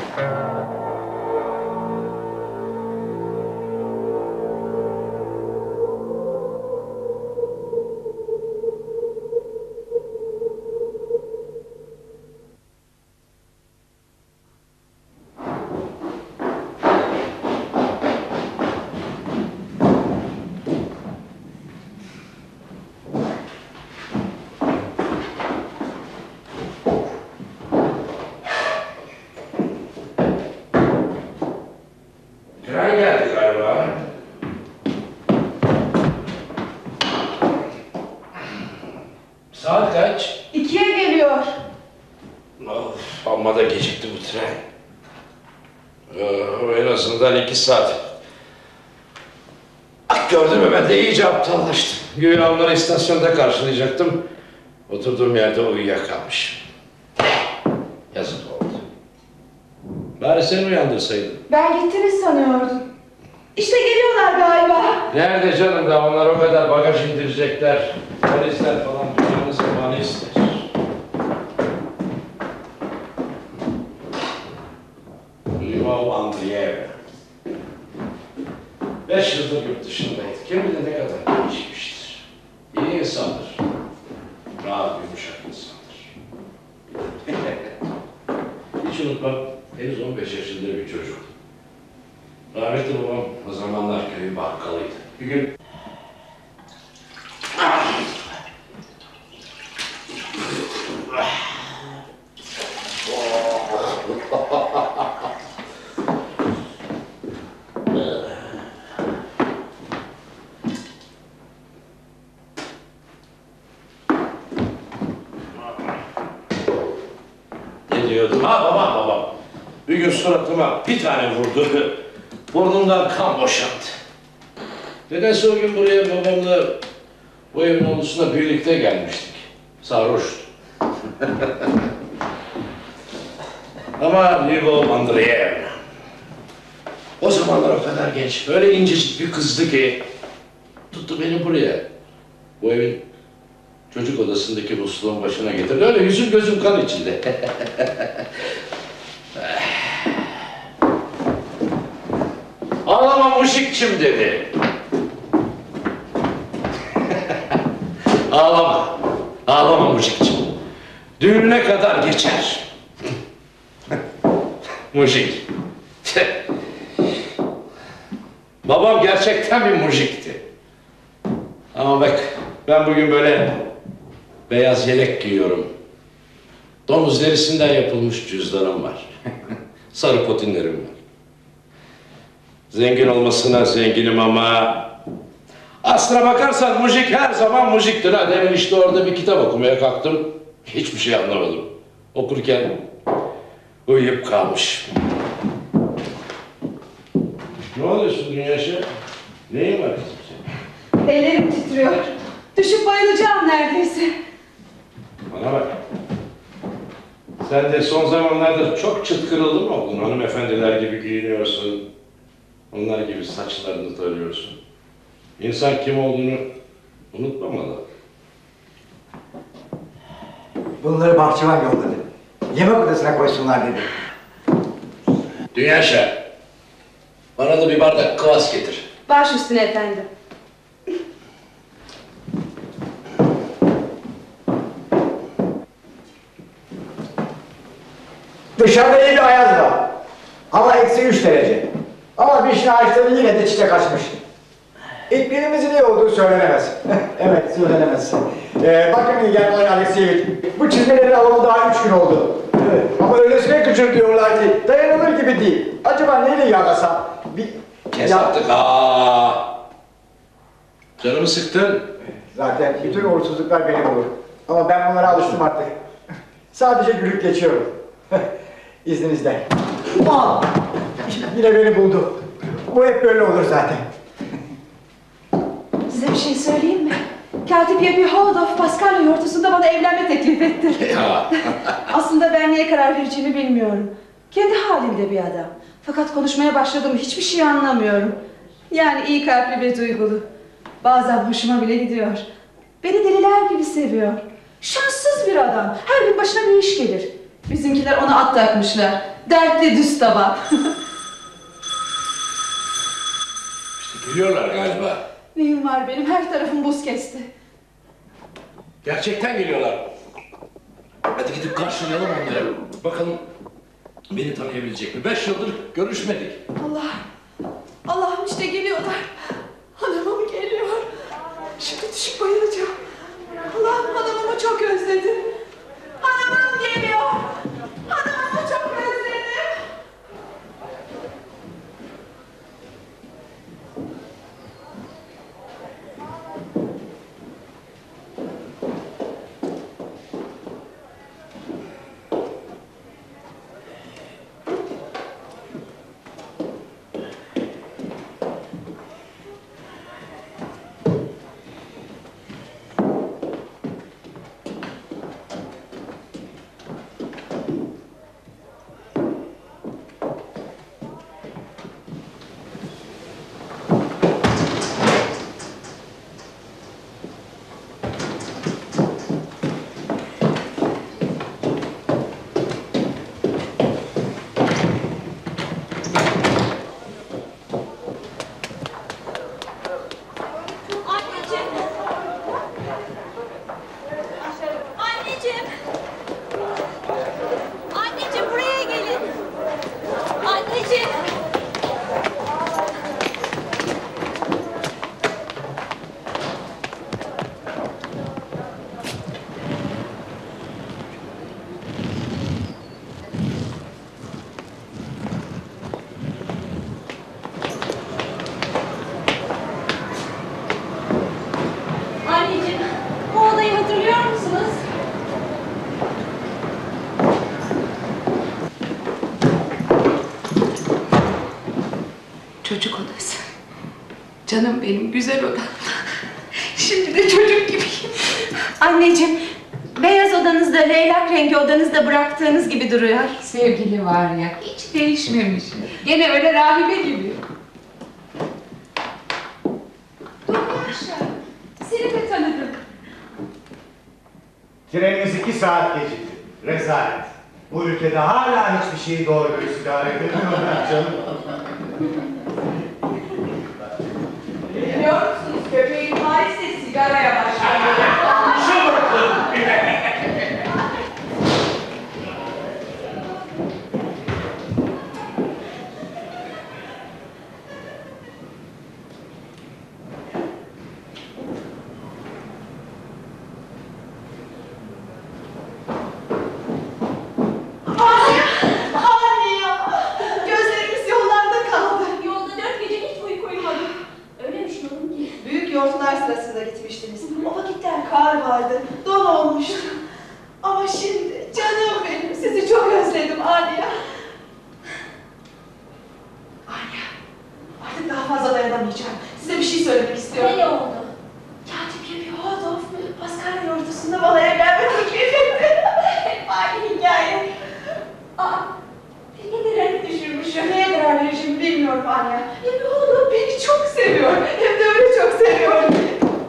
Saat kaç? 2'ye geliyor. Of, amma da gecikti bu tren. En azından 2 saat. Gördün mü, ben de iyice aptallaştım. Güya onları istasyonda karşılayacaktım. Oturduğum yerde uyuyakalmışım. Yazık oldu. Bari seni uyandırsaydın. Ben gittiniz sanıyordum. İşte geliyorlar galiba. Nerede canım, da onlar o kadar bagaj indirecekler. Polisler falan dünyanın zamanı ister. Lvov Andreyev. 5 yıldır yurt dışındaydı. Kim bilir ne kadar değişmiştir. İyi insandır. Rahat, yumuşak insandır. Hiç unutmam, henüz 15 yaşında bir çocuk. Rahmetli babam o zamanlar köyün bakkalıydı. Bir gün... Ne diyordum? Babam. Bir gün suratıma bir tane vurdu. Burnumdan kan boşandı. Nedense o gün buraya babamla bu evin avlusuna birlikte gelmiştik. Sarhoştu. Ama Lvov Andreyev o zamanlar o kadar genç, öyle incecik bir kızdı ki tuttu beni buraya. Bu evin çocuk odasındaki musluğun başına getirdi. Öyle yüzüm gözüm kan içinde. Ağlama muşikçim dedi. Ağlama muşikçim. Düğüne kadar geçer. Mujik. Babam gerçekten bir mujikti. Ama bak, ben bugün böyle beyaz yelek giyiyorum. Domuz derisinden yapılmış cüzdanım var. Sarı potinlerim var. Zengin olmasına zenginim ama aslına bakarsan mujik her zaman mujiktir. Ha, demin işte orada bir kitap okumaya kalktım. Hiçbir şey anlamadım. Okurken uyuyup kalmış. Ne oluyorsun Dünyaşa? Neyin var kızım senin? Ellerim titriyor. Düşüp bayılacağım neredeyse. Bana bak. Sen de son zamanlarda çok çıt kırıldın mı oldun? Hanımefendiler gibi giyiniyorsun. Onlar gibi saçlarını tarıyorsun. İnsan kim olduğunu unutmamalı. Bunları bahçıvan yolladı. Yemek odasına koysunlar dedi. Dünyaşa, bana da bir bardak kıvas getir. Baş üstüne efendim. Dışarıda iyi bir ayaz var. Hava -3 derece. Ama vişne ağaçları yine de çiçek açmış. İklimimizin iyi olduğu söylenemez. Evet, söylenemez. Bakın Nigar Alexeyevich, bu çizmelerin alalı daha 3 gün oldu. Evet. Ama öylesine küçük diyorlar ki dayanılır gibi değil. Acaba neyle yağlasam? Kes artık. Canımı sıktın. Zaten bütün uğursuzluklar beni bulur. Ama ben bunlara alıştım artık. Sadece gülüp geçiyorum. İzninizle. Al! Yine beni buldu. Bu hep böyle olur zaten. Size bir şey söyleyeyim mi? Katip Yepi Holdov Paskalya yortusunda bana evlenme teklif etti. Ya. Aslında ben niye karar vereceğimi bilmiyorum. Kendi halinde bir adam. Fakat konuşmaya başladım, hiçbir şey anlamıyorum. Yani iyi kalpli ve duygulu. Bazen hoşuma bile gidiyor. Beni deliler gibi seviyor. Şanssız bir adam. Her gün başına bir iş gelir. Bizimkiler ona at takmışlar. Dertli düz taban. İşte geliyorlar galiba. Neyim var benim? Her tarafım buz kesti. Gerçekten geliyorlar. Hadi gidip karşılayalım onları. Bakalım beni tanıyabilecek mi? 5 yıldır görüşmedik. Allah'ım işte geliyorlar. Hanımım geliyor. Şimdi düşüp bayılacağım. Allah'ım hanımımı çok özledim. Hanımım geliyor. Hanımımı çok özledim. Çocuk odası. Canım benim güzel odam. Şimdi de çocuk gibiyim. Anneciğim, beyaz odanızda, leylak rengi odanızda bıraktığınız gibi duruyor. Sevgili var ya, hiç değişmemiş. Gene öyle rahibe gibi. Yaşa, seni de tanıdım. Trenimiz 2 saat gecikti. Rezalet. Bu ülkede hala hiçbir şeyi doğru dürüst idare edemiyorlar canım. Biliyor musunuz köpeğin maalesef sigaraya başladı. Yolcular sırasında gitmiştiniz. O vakitler kar vardı, don olmuştu. Ama şimdi canım benim, sizi çok özledim Alya. Alya, artık daha fazla dayanamayacağım. Size bir şey söylemek istiyorum. Ne oldu? Katip Hodov, Paskalya ortasında balaya gelme teklif etti. Fani hikaye. Ne kadar düşürmüşüm. Neye karar vereceğimi bilmiyorum Alya. Hodov beni çok seviyor. Hem de öyle çok seviyor ki.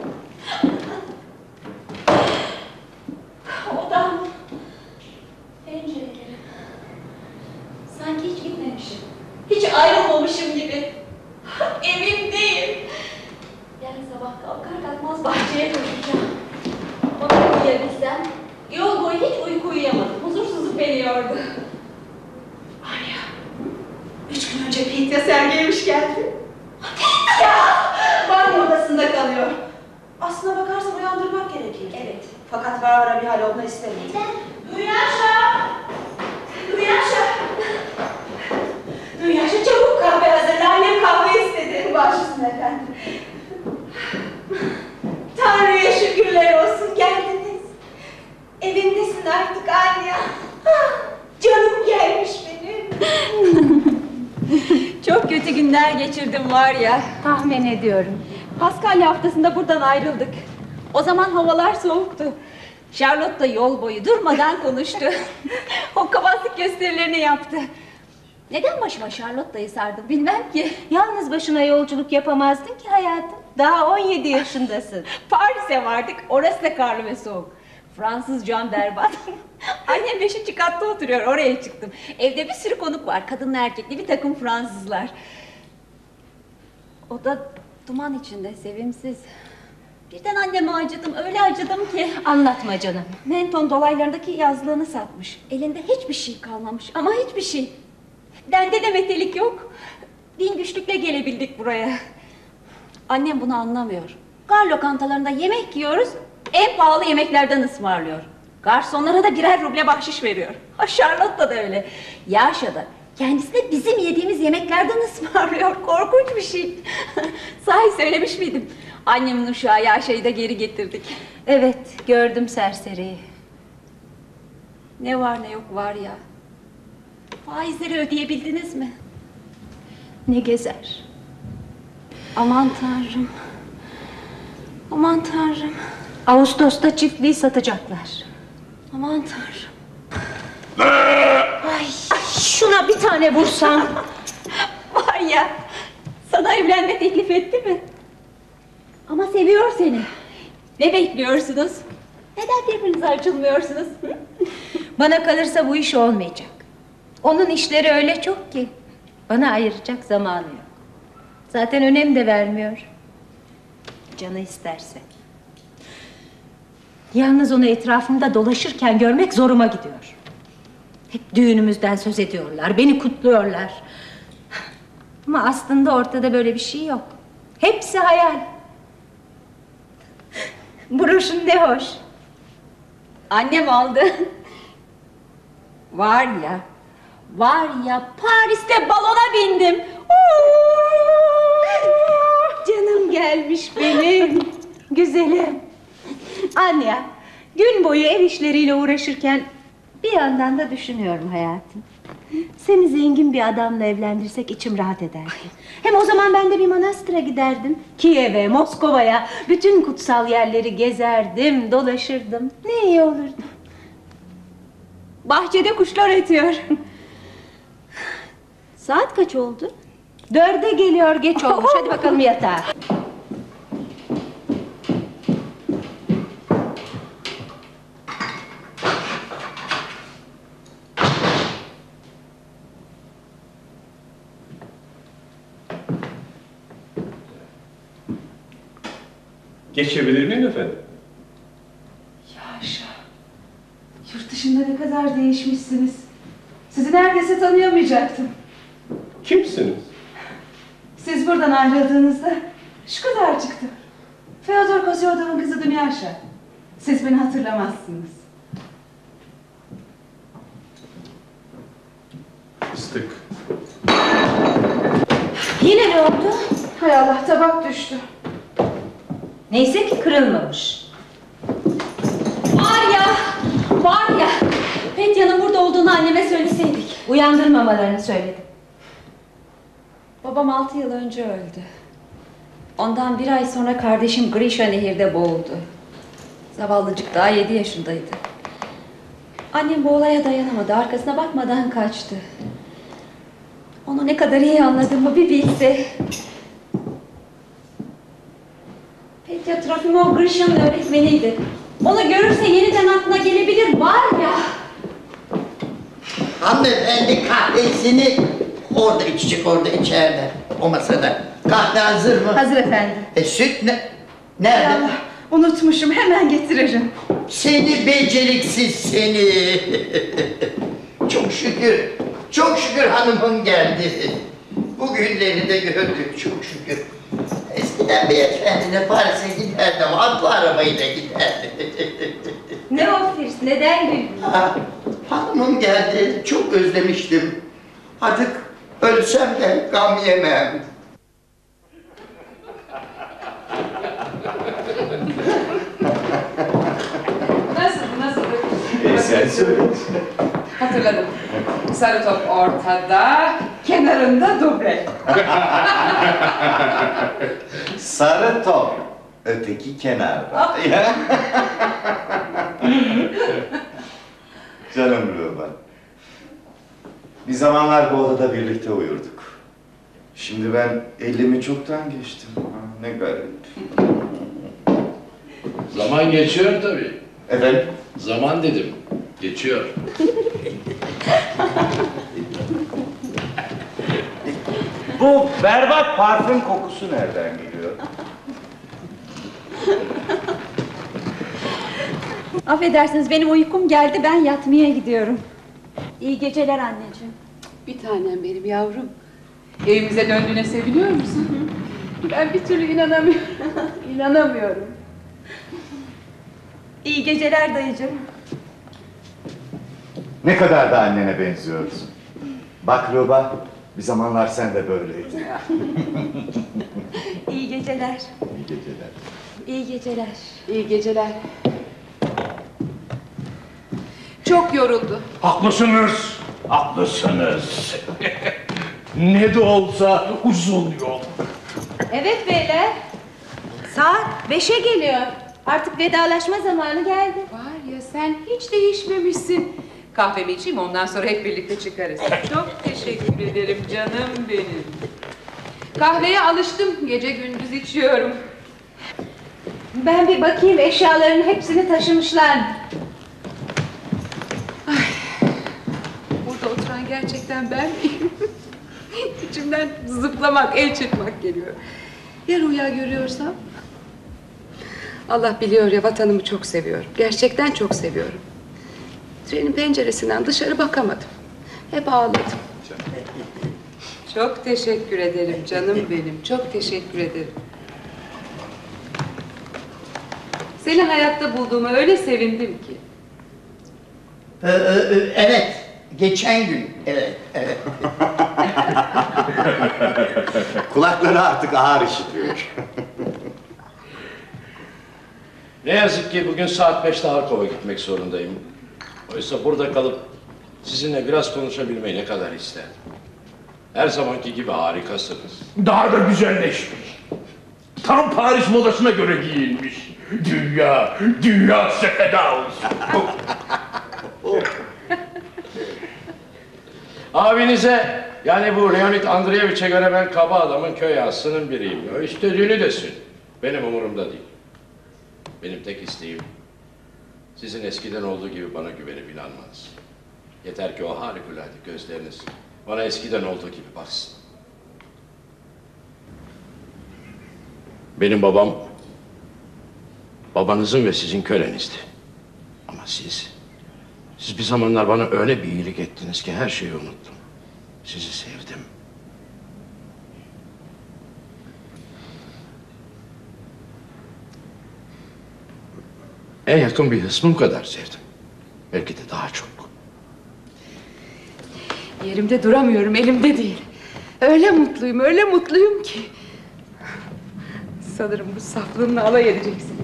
Odam, pencerelerim. Sanki hiç gitmemişim. Hiç ayrılmamışım gibi. Evimdeyim. Yarın sabah kalkar kalkmaz bahçeye koşacağım. Onu uyuyabilsem. Yol boyu hiç uyku uyuyamadım. Huzursuzluk beni yordu. Alya, 3 gün önce Petya sergilemiş geldi. Ya! Banyo odasında kalıyor. Aslına bakarsan uyandırmak gerekir. Evet. Fakat Varvara bir hal olma istemedi. Dünyaşa! Dünyaşa! Dünyaşa çabuk kahve hazırla. Annem kahve istedi. Başüstüne efendim. Tanrı'ya şükürler olsun geldiniz. Evimdesin artık Anya. Canım gelmiş benim. Çok kötü günler geçirdim var ya. Tahmin ediyorum. Paskalya haftasında buradan ayrıldık. O zaman havalar soğuktu. Charlotte da yol boyu durmadan konuştu. Hokkabazlık gösterilerini yaptı. Neden başıma Charlotte'yi sardım bilmem ki. Yalnız başına yolculuk yapamazdın ki hayatım. Daha 17 yaşındasın. Paris'e vardık, orası da karlı ve soğuk. Fransızcam berbat. Annem 5. katta oturuyor, oraya çıktım. Evde bir sürü konuk var, kadınlı erkekli bir takım Fransızlar. O da duman içinde, sevimsiz. Birden anneme acıdım, öyle acıdım ki. Anlatma canım. Menton dolaylarındaki yazlığını satmış. Elinde hiçbir şey kalmamış ama hiçbir şey. Bende de metelik yok. Bin güçlükle gelebildik buraya. Annem bunu anlamıyor. Gar lokantalarında yemek yiyoruz, en pahalı yemeklerden ısmarlıyor. Garsonlara da birer ruble bahşiş veriyor. Ha, Charlotte da öyle. Yaşa da kendisine bizim yediğimiz yemeklerden ısmarlıyor. Korkunç bir şey. Sahi söylemiş miydim? Annemin uşağı Yaşa'yı da geri getirdik. Evet, gördüm serseriyi. Ne var ne yok var ya. Faizleri ödeyebildiniz mi? Ne gezer. Aman Tanrım. Aman Tanrım. Ağustos'ta çiftliği satacaklar. Aman Tanrım. Ay, şuna bir tane vursam. Var ya, sana evlenme teklif etti mi? Ama seviyor seni. Ne bekliyorsunuz? Neden birbirinize açılmıyorsunuz? Hı? Bana kalırsa bu iş olmayacak. Onun işleri öyle çok ki bana ayıracak zamanı yok. Zaten önem de vermiyor. Canı isterse. Yalnız onu etrafımda dolaşırken görmek zoruma gidiyor. Hep düğünümüzden söz ediyorlar, beni kutluyorlar. Ama aslında ortada böyle bir şey yok. Hepsi hayal. Broşun ne hoş. Annem aldı. Var ya Paris'te balona bindim. Canım gelmiş benim. Güzelim. Anya, gün boyu ev işleriyle uğraşırken bir yandan da düşünüyorum hayatım. Seni zengin bir adamla evlendirsek içim rahat ederdi. Hem o zaman ben de bir manastıra giderdim. Kiev'e, Moskova'ya, bütün kutsal yerleri gezerdim, dolaşırdım. Ne iyi olurdu. Bahçede kuşlar ötüyor. Saat kaç oldu? 4'e geliyor, geç olmuş. Hadi bakalım yatağa. Geçebilir miyim efendim? Yaşa. Yurt dışında ne kadar değişmişsiniz. Sizi neredeyse tanıyamayacaktım. Kimsiniz? Siz buradan ayrıldığınızda şu kadar çıktı. Fyodor Kozyodov'un kızı Dunyaşa. Siz beni hatırlamazsınız. Fıstık. Yine ne oldu? Hay Allah, tabak düştü. Neyse ki kırılmamış. Var ya. Petya'nın burada olduğunu anneme söyleseydik. Uyandırmamalarını söyledim. Babam 6 yıl önce öldü. Ondan 1 ay sonra kardeşim Grisha nehirde boğuldu. Zavallıcık daha 7 yaşındaydı. Annem bu olaya dayanamadı, arkasına bakmadan kaçtı. Onu ne kadar iyi anladığımı bir bilse. Petya Trofimov Grisha'nın öğretmeniydi. Onu görürse yeniden aklına gelebilir, var ya. Hanımefendi kahvesini orada içecek, orada içeride, o masada. Kahve hazır mı? Hazır efendim. Süt ne? Hay Nerede? Allah, unutmuşum, hemen getiririm. Seni beceriksiz seni. Çok şükür hanımım geldi. Bugünleri de gördük çok şükür. Eskiden beyefendine Paris'e giderdi ama atlı arabayla giderdi. Ne o Firs, neden güldün? Hanımım geldi, çok özlemiştim. Artık ölsem de gam yemem. Nasıl? Sen söyle. Hatırladım. Sarı top ortada, kenarında duble. Sarı top, öteki kenarda. Canım Ruben. Bir zamanlar bu odada birlikte uyurduk. Şimdi ben 50'mi çoktan geçtim. Ne garip. Zaman geçiyor tabii. Efendim? Zaman dedim. Geçiyor. Bu berbat parfüm kokusu nereden geliyor? Affedersiniz benim uykum geldi, ben yatmaya gidiyorum. İyi geceler anneciğim. Bir tanem benim yavrum. Evimize döndüğüne seviniyor musun? Ben bir türlü inanamıyorum. İnanamıyorum. İyi geceler dayıcığım. Ne kadar da annene benziyorsun. Bak Ruba, bir zamanlar sen de böyleydin. İyi geceler. İyi geceler. İyi geceler. İyi geceler. Çok yoruldu. Haklısınız, haklısınız. Ne de olsa uzun yol. Evet beyler. Saat 5'e geliyor. Artık vedalaşma zamanı geldi. Var ya sen hiç değişmemişsin. Kahvemi içeyim ondan sonra hep birlikte çıkarız. Çok teşekkür ederim canım benim. Kahveye alıştım. Gece gündüz içiyorum. Ben bir bakayım eşyaların hepsini taşımışlar mı? Burada oturan gerçekten ben miyim? İçimden zıplamak, el çırpmak geliyor. Ya rüya görüyorsam? Allah biliyor ya vatanımı çok seviyorum. Gerçekten çok seviyorum. Trenin penceresinden dışarı bakamadım. Hep ağladım. Çok teşekkür ederim canım benim. Çok teşekkür ederim. Seni hayatta bulduğuma öyle sevindim ki. Evet. Geçen gün. Evet. Kulakları artık ağır işitiyor. Ne yazık ki bugün saat 5'te Harkov'a gitmek zorundayım. Oysa burada kalıp sizinle biraz konuşabilmeyi ne kadar isterdim. Her zamanki gibi harikasınız. Daha da güzelleşmiş. Tam Paris modasına göre giyinmiş. Dünya sefeda olsun. Abinize, yani bu Leonid Andreyevich'e göre ben kaba adamın köy ağasının biriyim. O istediğini desin. Benim umurumda değil. Benim tek isteğim, sizin eskiden olduğu gibi bana güvenip inanmanız. Yeter ki o harikulade gözleriniz bana eskiden olduğu gibi baksın. Benim babam, babanızın ve sizin kölenizdi. Ama siz bir zamanlar bana öyle bir iyilik ettiniz ki her şeyi unuttum. Sizi sevdim. En yakın bir hısmım kadar sevdim. Belki de daha çok. Yerimde duramıyorum, elimde değil. Öyle mutluyum ki. Sanırım bu saflığımla alay edeceksiniz.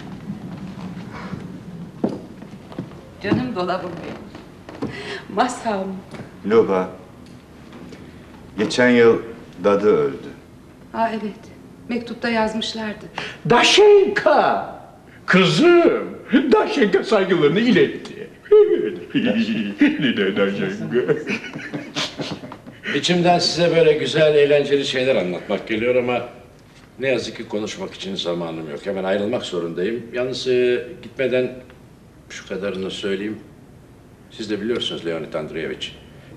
Canım dolabım benim. Masam. Luba, geçen yıl dadı öldü. Aa evet, mektupta yazmışlardı. Daşenka! Kızım, Daşenka saygılarını iletti. Ne de Daşenka? İçimden size böyle güzel, eğlenceli şeyler anlatmak geliyor ama ne yazık ki konuşmak için zamanım yok. Hemen ayrılmak zorundayım. Yalnız gitmeden şu kadarını söyleyeyim. Siz de biliyorsunuz Leonid Andreyevich.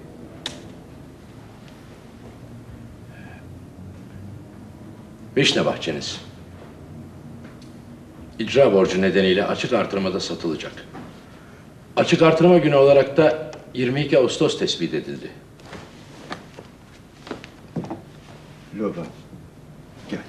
Vişne bahçeniz. İcra borcu nedeniyle açık artırmada satılacak. Açık artırma günü olarak da 22 Ağustos tespit edildi. Luba, gel.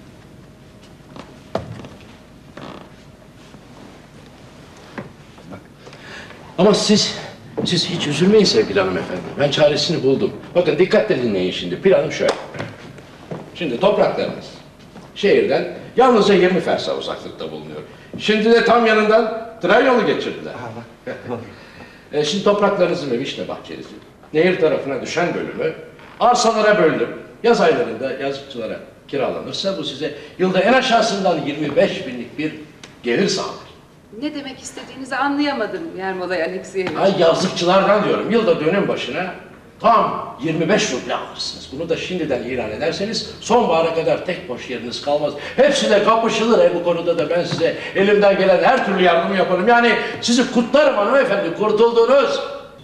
Ama siz hiç üzülmeyin sevgili hanımefendi. Ben çaresini buldum. Bakın dikkatle dinleyin şimdi. Planım şöyle. Şimdi topraklarınız şehirden yalnızca 20 fersah uzaklıkta bulunuyor. Şimdi de tam yanından tren yolu geçirdiler. Şimdi topraklarınızı ve vişne bahçenizi nehir tarafına düşen bölümü arsalara böldüm. Yaz aylarında yazlıkçılara kiralanırsa bu size yılda en aşağısından 25 binlik bir gelir sağlar. Ne demek istediğinizi anlayamadım Yermolay Alekseyevich. Ay yazlıkçılardan diyorum. Yılda dönüm başına Tam 25 ruble alırsınız. Bunu da şimdiden ilan ederseniz sonbahara kadar tek boş yeriniz kalmaz. Hepsi de kapışılır. Bu konuda da ben size elimden gelen her türlü yardımı yaparım. Yani sizi kutlarım hanımefendi, kurtuldunuz.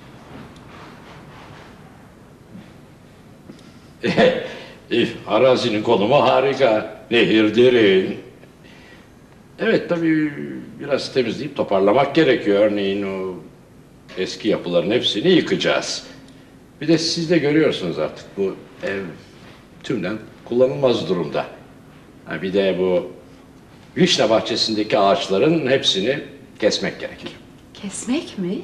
Arazinin konumu harika. Nehir derin. Evet tabii biraz temizleyip toparlamak gerekiyor. Örneğin o eski yapıların hepsini yıkacağız. Bir de siz de görüyorsunuz artık bu ev tümden kullanılmaz durumda. Ha, bir de bu vişne bahçesindeki ağaçların hepsini kesmek gerekir. Kesmek mi?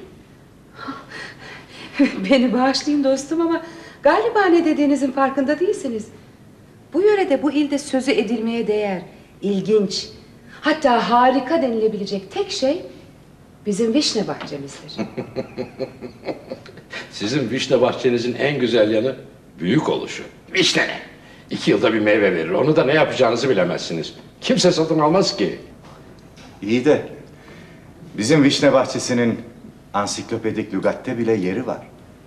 Beni bağışlayın dostum ama galiba ne dediğinizin farkında değilsiniz. Bu yörede, bu ilde sözü edilmeye değer, ilginç, hatta harika denilebilecek tek şey bizim vişne bahçemizdir. Sizin vişne bahçenizin en güzel yanı büyük oluşu. Vişne ne? 2 yılda bir meyve verir. Onu da ne yapacağınızı bilemezsiniz. Kimse satın almaz ki. İyi de bizim vişne bahçesinin ansiklopedik lügatte bile yeri var.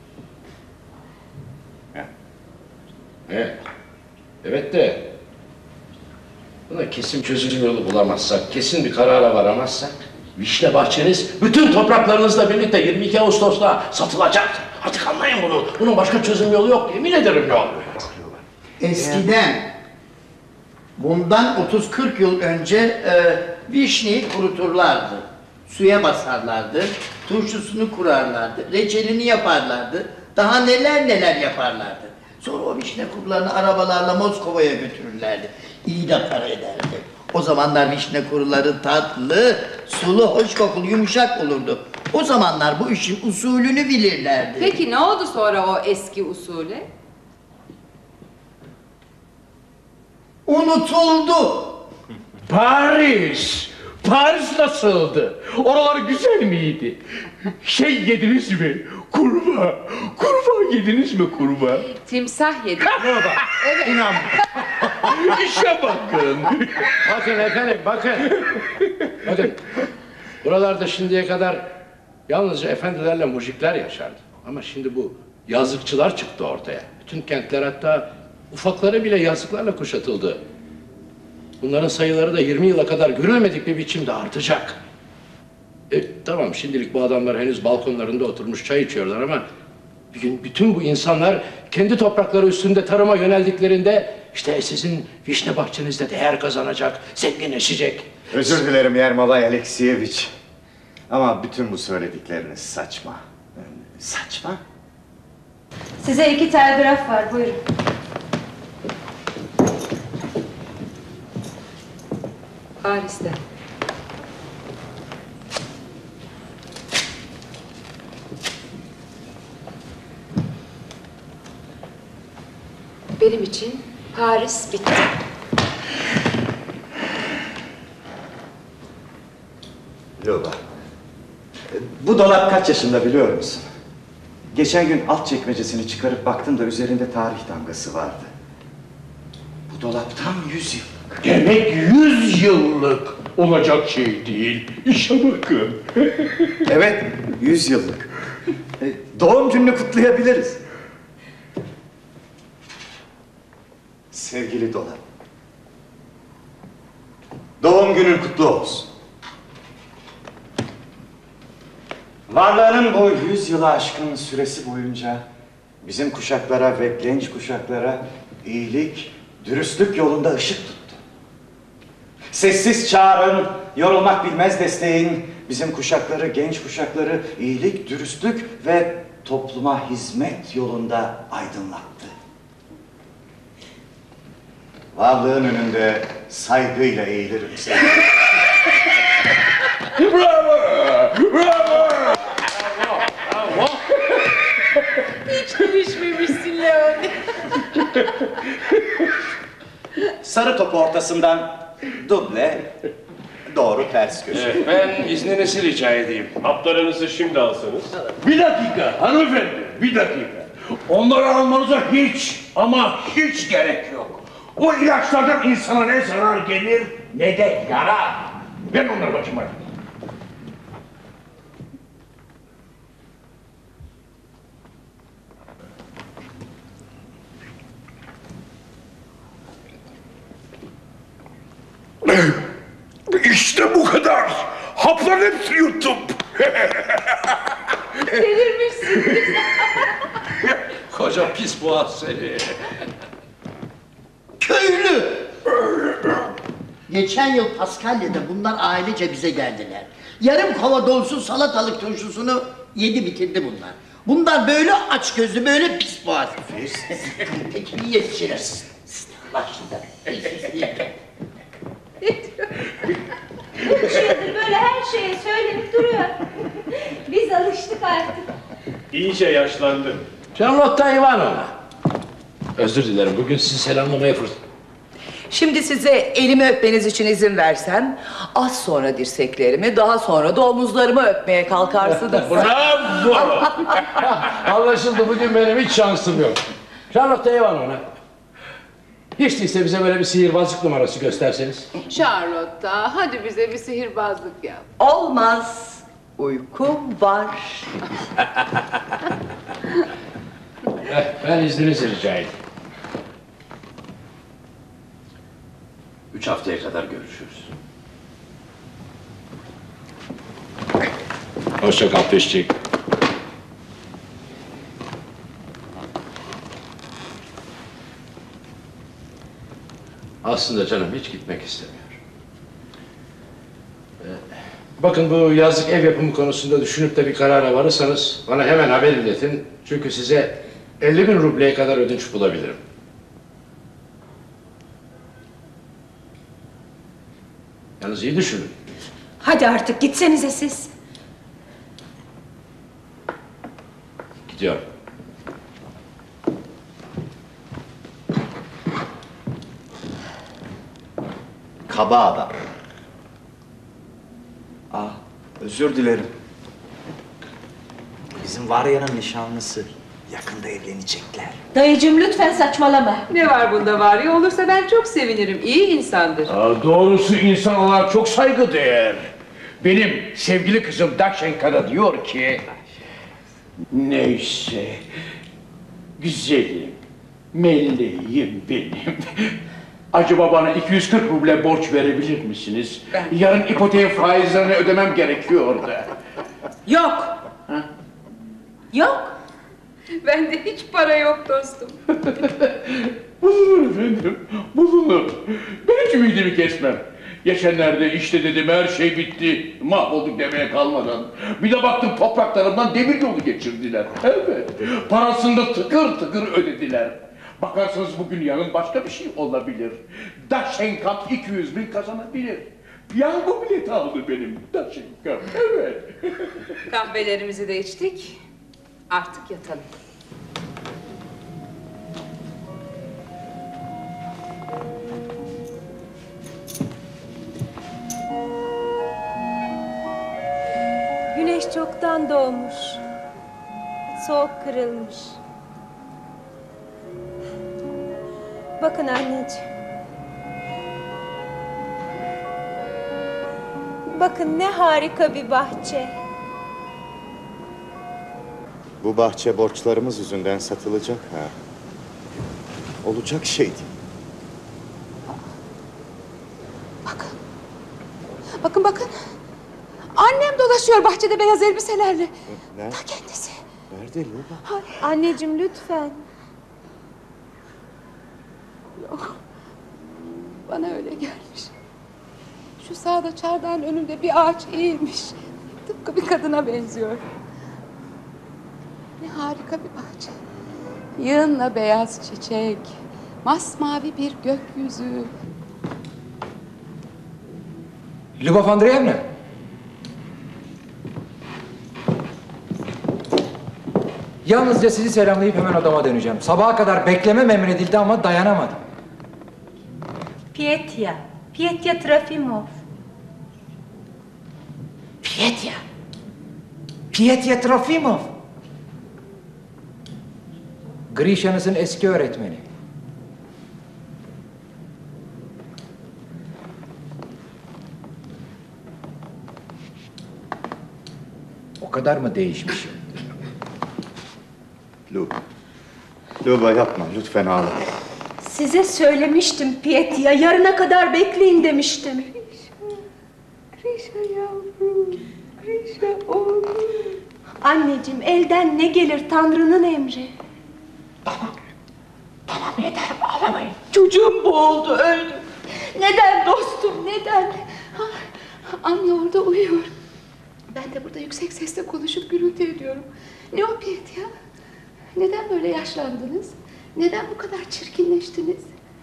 Evet. Evet de buna kesin çözüm yolu bulamazsak, kesin bir karara varamazsak vişne bahçeniz bütün topraklarınızla birlikte 22 Ağustos'ta satılacak. Artık anlayın bunu. Bunun başka çözüm yolu yok. Yemin ederim yok. Eskiden bundan 30-40 yıl önce vişneyi kuruturlardı. Suya basarlardı, turşusunu kurarlardı, reçelini yaparlardı. Daha neler neler yaparlardı. Sonra o vişne kurularını arabalarla Moskova'ya götürürlerdi. İyi de para ederdi. O zamanlar vişne kuruları tatlı, sulu, hoş kokulu, yumuşak olurdu. O zamanlar bu işin usulünü bilirlerdi. Peki ne oldu sonra o eski usule? Unutuldu. Paris! Paris nasıldı? Oralar güzel miydi? Şey yediniz mi? Kurbağa! Kurbağa yediniz mi kurbağa? Timsah yedik. Evet. İnan. İşe bakın. Bakın efendim, bakın. Bakın. Buralarda şimdiye kadar yalnızca efendilerle mujikler yaşardı. Ama şimdi bu yazıkçılar çıktı ortaya. Bütün kentler hatta ufakları bile yazıklarla kuşatıldı. Bunların sayıları da 20 yıla kadar görülmedik bir biçimde artacak. Tamam şimdilik bu adamlar henüz balkonlarında oturmuş çay içiyorlar ama bir gün bütün bu insanlar kendi toprakları üstünde tarıma yöneldiklerinde işte sizin vişne bahçenizde değer kazanacak, zenginleşecek. Özür dilerim Yermolay Alekseyevich. Ama bütün bu söyledikleriniz saçma. Saçma. Size 2 telgraf var, buyurun. Paris'ten. Benim için Paris bitti. Luba, bu dolap kaç yaşında biliyor musun? Geçen gün alt çekmecesini çıkarıp baktım da üzerinde tarih damgası vardı. Bu dolap tam 100 yıllık. Demek 100 yıllık olacak şey değil. İşe bakın. Evet, 100 yıllık. Doğum gününü kutlayabiliriz. Sevgili dolap. Doğum günün kutlu olsun. Varlığının bu 100 yılı aşkın süresi boyunca bizim kuşaklara ve genç kuşaklara iyilik, dürüstlük yolunda ışık tuttu. Sessiz çağrın, yorulmak bilmez desteğin bizim kuşakları, genç kuşakları iyilik, dürüstlük ve topluma hizmet yolunda aydınlattı. Varlığın önünde saygıyla eğilirim seni. Bravo! Bravo! Bravo! Hiç gülüşmemişsin Leon. Sarı topu ortasından duble, doğru ters köşe. Ben izninizi rica edeyim. Haplarınızı şimdi alsanız. Bir dakika hanımefendi, bir dakika. Onları almanıza hiç ama hiç gerek yok. O ilaçlardan insana ne zarar gelir ne de yarar. Ver onları bakayım hadi. kadar. Hapların hepsini yuttum. Delirmişsiniz. Koca pis boğaz seni. Köylü! Geçen yıl Paskalya'da bunlar ailece bize geldiler. Yarım kova dolusu salatalık turşusunu yedi bitirdi bunlar. Bunlar böyle aç gözlü, böyle pis boğaz. Peki iyi yetişiriz. Bak şimdi. Üç yıldır böyle her şeye söylenip duruyor. Biz alıştık artık. İyice yaşlandı. Charlotte Ivanovna. Özür dilerim, bugün sizi selamlamaya fırsat... Şimdi size elimi öpmeniz için izin versem, az sonra dirseklerimi, daha sonra da omuzlarımı öpmeye kalkarsınız. Bravo! Anlaşıldı, bugün benim hiç şansım yok. Charlotte Ivanovna. Hiç değilse bize böyle bir sihirbazlık numarası gösterseniz. Charlotte, hadi bize bir sihirbazlık yap. Olmaz. Uykum var. Ben izninizi rica edeyim. 3 haftaya kadar görüşürüz. Hoşça kal Peşçik. Aslında canım hiç gitmek istemiyor. Bakın bu yazlık ev yapımı konusunda düşünüp de bir karara varırsanız bana hemen haber iletin. Çünkü size 50.000 rubleye kadar ödünç bulabilirim. Yalnız iyi düşünün. Hadi artık gitsenize siz. Gidiyorum. Kaba adam. Özür dilerim. Bizim Varya'nın nişanlısı. Yakında evlenecekler. Dayıcığım lütfen saçmalama. Ne var bunda var ya, olursa ben çok sevinirim. İyi insandır. Doğrusu insan olarak çok saygıdeğer. Benim sevgili kızım Daşenka da diyor ki... Neyse, güzelim, meleğim benim. Acaba bana 240 ruble borç verebilir misiniz? Yarın ipoteğin faizlerini ödemem gerekiyor da. Yok. Yok. Bende hiç para yok dostum. Bulunur efendim, bulunur. Ben hiç ümidimi kesmem. Geçenlerde işte dedim her şey bitti, mahvolduk demeye kalmadan. Bir de baktım topraklarımdan demir yolu geçirdiler. Evet, parasını da tıkır tıkır ödediler. Bakarsınız bugün yarın başka bir şey olabilir. Daşenkam 200.000 kazanabilir. Piyango bileti aldı benim Daşenkam, evet. Kahvelerimizi de içtik. Artık yatalım. Güneş çoktan doğmuş. Soğuk kırılmış. Bakın anneciğim. Bakın ne harika bir bahçe. Bu bahçe borçlarımız yüzünden satılacak ha. Olacak şey değil. Bakın. Annem dolaşıyor bahçede beyaz elbiselerle. Nerede? Ta kendisi. Nerede Luba? Anneciğim lütfen. Yok. Bana öyle gelmiş. Şu sağda çardağın önünde bir ağaç eğilmiş. Tıpkı bir kadına benziyor. Ne harika bir bahçe. Yığınla beyaz çiçek. Masmavi bir gökyüzü. Lyubov Andreevna. Yalnızca sizi selamlayıp hemen odama döneceğim. Sabaha kadar beklemem emredildi ama dayanamadım. Pyotr Trofimov. Pyotr Trofimov. Grisha'nızın eski öğretmeni. O kadar mı değişmişim? Luba yapma lütfen ağlama. Size söylemiştim Pyotr. Yarına kadar bekleyin demiştim. Grisha. Grisha yavrum, Grisha oğlum. Anneciğim, elden ne gelir, Tanrı'nın emri. Tamam yeter, ağlamayın. Çocuğum boğuldu, öldü. Neden dostum, neden? Ha, anne orada uyuyor. Ben de burada yüksek sesle konuşup gürültü ediyorum. Ne o Petya? Neden böyle yaşlandınız? Neden bu kadar çirkinleştiniz?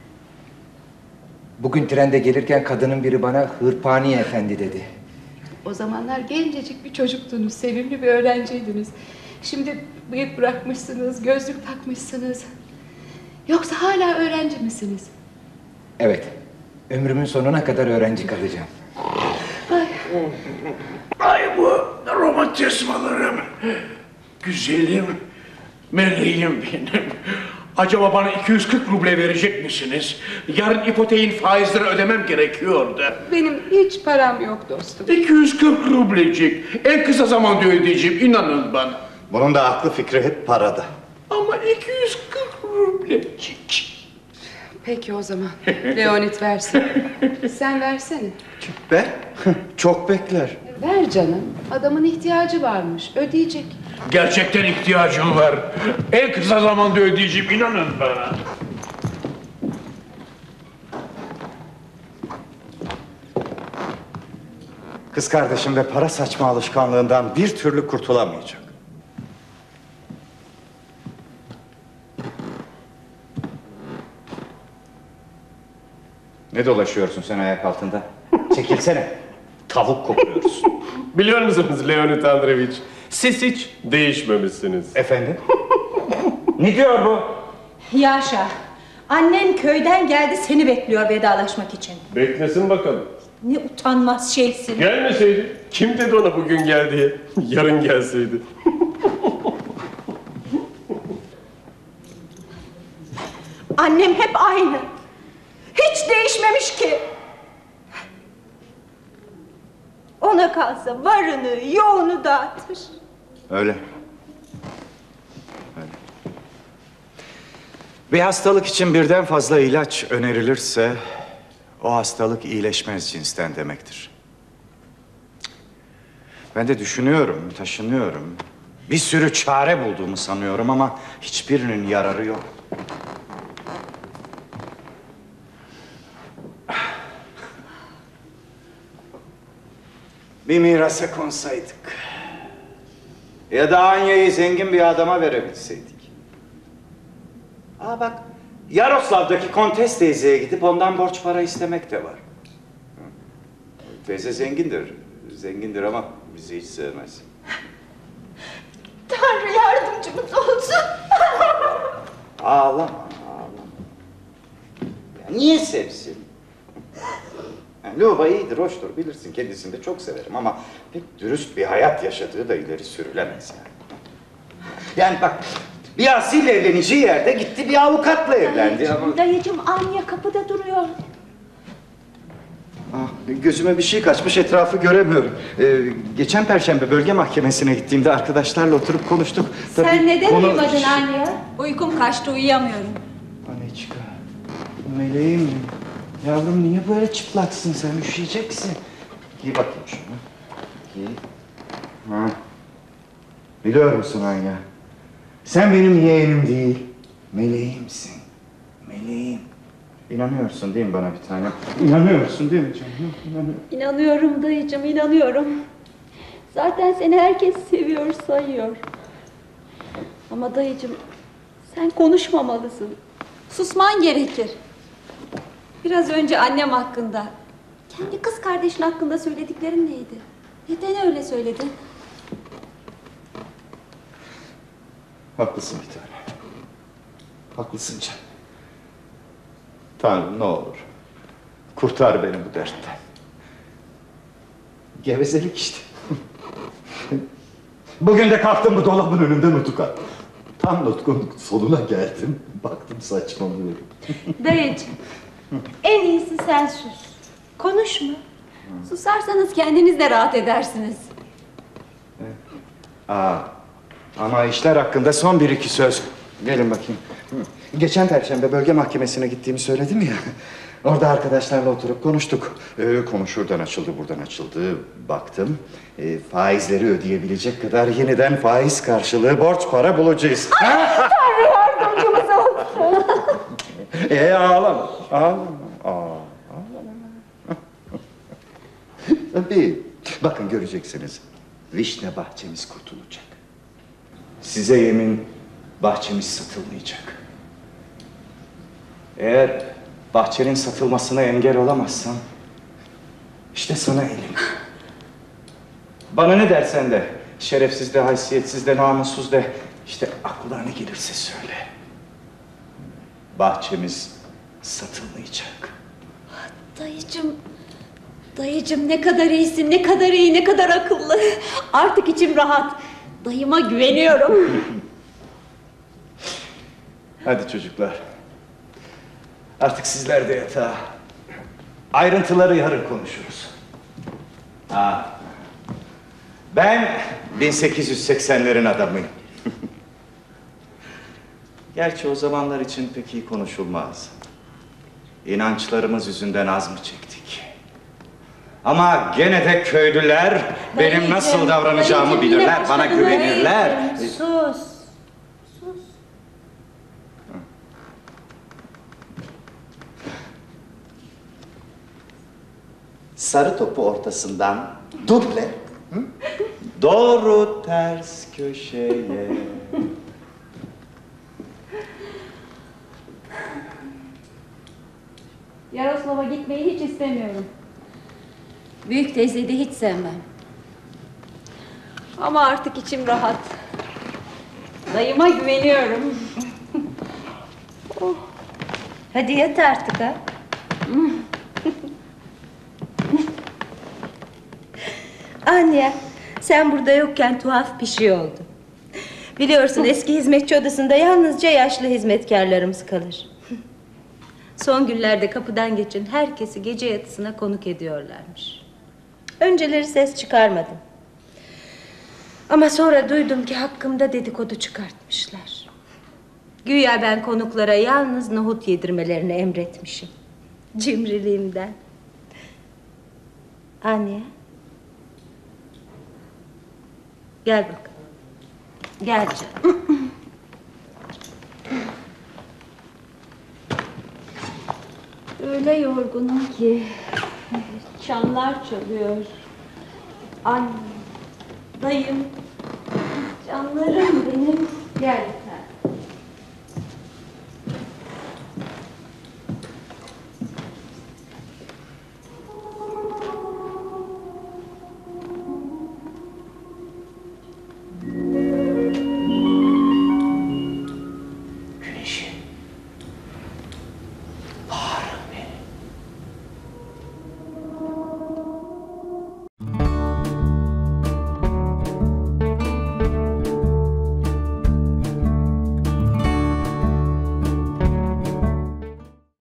Bugün trende gelirken kadının biri bana Hırpani Efendi dedi. O zamanlar gencecik bir çocuktunuz, sevimli bir öğrenciydiniz. Şimdi bıyık bırakmışsınız, gözlük takmışsınız. Yoksa hala öğrenci misiniz? Evet, ömrümün sonuna kadar öğrenci kalacağım. Ay bu romantizmalarım. Güzelim, meleğim benim. Acaba bana 240 ruble verecek misiniz? Yarın ipoteğin faizleri ödemem gerekiyordu. Benim hiç param yok dostum. 240 rublecik. En kısa zamanda ödeyeceğim, inanın bana. Bunun da aklı fikri hep parada. Ama 240 rublecik. Peki o zaman. Leonid versin. Sen versene. Be, çok bekler. Ver canım. Adamın ihtiyacı varmış. Ödeyecek. Gerçekten ihtiyacım var. En kısa zamanda ödeyeceğim, inanın bana. Kız kardeşim de para saçma alışkanlığından bir türlü kurtulamayacak. Ne dolaşıyorsun sen ayak altında? Çekilsene. Tavuk kokuyoruz. Biliyor musunuz Leonid Andreevich? Siz hiç değişmemişsiniz. Efendim? Ne diyor bu? Yaşa, annen köyden geldi, seni bekliyor vedalaşmak için. Beklesin bakalım. Ne utanmaz şeysin. Gelmeseydi. Kim dedi ona bugün gel diye? Yarın gelseydi. Annem hep aynı. Hiç değişmemiş ki. Ona kalsa varını, yoğunu dağıtır. Öyle. Öyle. Bir hastalık için birden fazla ilaç önerilirse o hastalık iyileşmez cinsten demektir. Ben de düşünüyorum, taşınıyorum. Bir sürü çare bulduğumu sanıyorum ama hiçbirinin yararı yok. Bir mirasa konsaydık. Ya da Anya'yı zengin bir adama verebilseydik. Aa bak, Yaroslav'daki Kontes teyzeye gidip ondan borç para istemek de var. Teyze zengindir. Zengindir ama bizi hiç sevmez. Tanrı yardımcımız olsun. Ağlama, ağlama. Ya niye sevsin? Yani Luba iyidir, hoştur, bilirsin. Kendisini de çok severim ama pek dürüst bir hayat yaşadığı da ileri sürülemez yani. Yani bak, bir asil evleneceği yerde gitti bir avukatla evlendi ama... Dayıcım, Anya kapıda duruyor. Ah, gözüme bir şey kaçmış, etrafı göremiyorum. Geçen Perşembe bölge mahkemesine gittiğimde arkadaşlarla oturup konuştuk. Sen neden uyumadın Anya? Uykum kaçtı, uyuyamıyorum. Aniçka, meleğim, yavrum niye böyle çıplaksın sen, üşüyeceksin. Giy bakayım şunu. Giy. Ha. Biliyor musun Anya? Sen benim yeğenim değil, meleğimsin. Meleğim. İnanıyorsun değil mi bana bir tanem? İnanıyorsun değil mi canım? İnanıyorum. İnanıyorum dayıcım, inanıyorum. Zaten seni herkes seviyor, sayıyor. Ama dayıcım, sen konuşmamalısın. Susman gerekir. Biraz önce annem hakkında, kendi kız kardeşin hakkında söylediklerin neydi? Neden öyle söyledin? Haklısın bir tane. Haklısın canım. Tanrım ne olur. Kurtar beni bu dertten. Gevezelik işte. Bugün de kalktım bu dolabın önünde nutuk attım. Tam nutkunun sonuna geldim. Baktım saçmalıyorum. Dayıcım, en iyisi sen sus. Konuşma. Susarsanız kendiniz de rahat edersiniz. Ama işler hakkında son bir iki söz. Gelin bakayım. Geçen Perşembe bölge mahkemesine gittiğimi söyledim ya. Orada arkadaşlarla oturup konuştuk. Konu şuradan açıldı, buradan açıldı. Baktım, faizleri ödeyebilecek kadar yeniden faiz karşılığı borç para bulacağız. Tanrı yardımcımız olsun. Ağlama, ağlama, ağlama. Tabii, bakın göreceksiniz. Vişne bahçemiz kurtulacak. Size yemin, bahçemiz satılmayacak. Eğer bahçenin satılmasına engel olamazsan, işte sana elim. Bana ne dersen de, şerefsiz de, haysiyetsiz de, namussuz de, işte aklına ne gelirse söyle. Bahçemiz satılmayacak. Dayıcım ne kadar iyisin, ne kadar iyi, ne kadar akıllı. Artık içim rahat. Dayıma güveniyorum. Hadi çocuklar. Artık sizler de yatağa. Ayrıntıları yarın konuşuruz. Ben 1880'lerin adamıyım. Gerçi o zamanlar için pek iyi konuşulmaz. İnançlarımız yüzünden az mı çektik? Ama gene de köylüler benim nasıl davranacağımı bilirler, bana güvenirler. Sus. Sarı topu ortasından duble, doğru ters köşeye. Yaroslav'a gitmeyi hiç istemiyorum. Büyük teyzeyi de hiç sevmem. Ama artık içim rahat. Dayıma güveniyorum. Hadi yat artık ha. Anya, sen burada yokken tuhaf bir şey oldu. Biliyorsun eski hizmetçi odasında yalnızca yaşlı hizmetkarlarımız kalır. Son günlerde kapıdan geçen herkesi gece yatısına konuk ediyorlarmış. Önceleri ses çıkarmadım. Ama sonra duydum ki hakkımda dedikodu çıkartmışlar. Güya ben konuklara yalnız nohut yedirmelerini emretmişim. Cimriliğimden. Anne. Gel bakalım. Gel canım. Öyle yorgunum ki. Çanlar çalıyor. Annem, dayım, canlarım benim. Gel.